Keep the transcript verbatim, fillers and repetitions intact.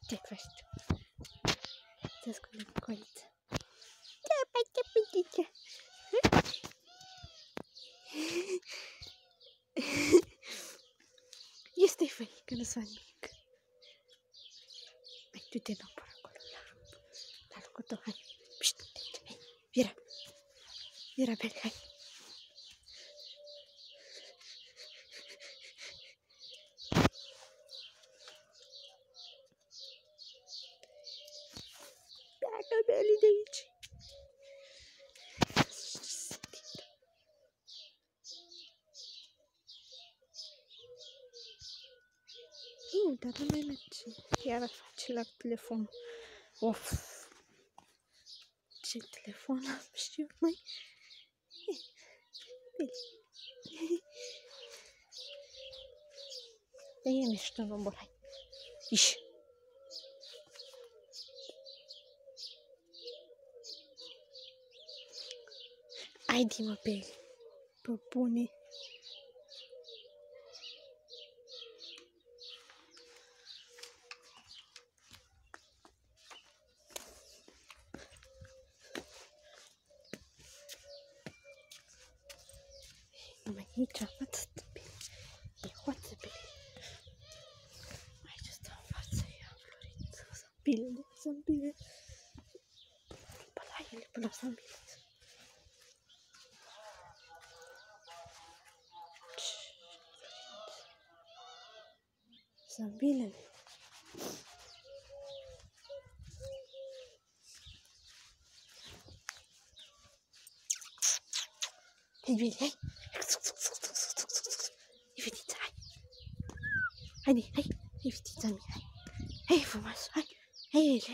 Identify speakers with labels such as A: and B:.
A: Ce faci tu? Te ascunde în coliță. Ce faci, pitiță? Este făi, că nu-ți fac nimic. Hai, du-te înapoi acolo, la la locul tău, hai. Pșt, hai, Vira. Vira, Beli, hai. Pleacă, Beli, de aici. Nu, dar nu mai merge. Iar face la telefon. Of. Ce telefon am și eu, mai. Da e mișto în ombol, hai. Iși. Hai, di-mă, Beli. Pe bune. Numai aici, învață-te, Beli. E hoață, Beli. Aici stă în față, e înflorit. Zămbilele, zămbile. Pe la ele, pe la zămbile. Zămbilele. Hai, Beli, hai. E fetița, hai. Haide, hai. E fetița mea, hai. Hai, frumos, hai. Hai,